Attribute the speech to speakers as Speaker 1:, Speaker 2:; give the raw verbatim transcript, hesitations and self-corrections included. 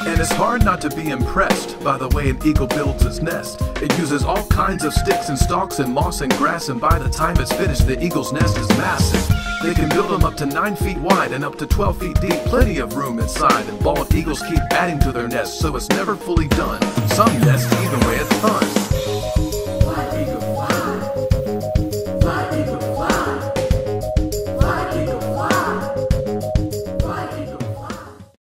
Speaker 1: And it's hard not to be impressed by the way an eagle builds its nest. It uses all kinds of sticks and stalks and moss and grass, and by the time it's finished, the eagle's nest is massive. They can build them up to nine feet wide and up to twelve feet deep, plenty of room inside, and bald eagles keep adding to their nest, so it's never fully done. Some nests even weigh a ton.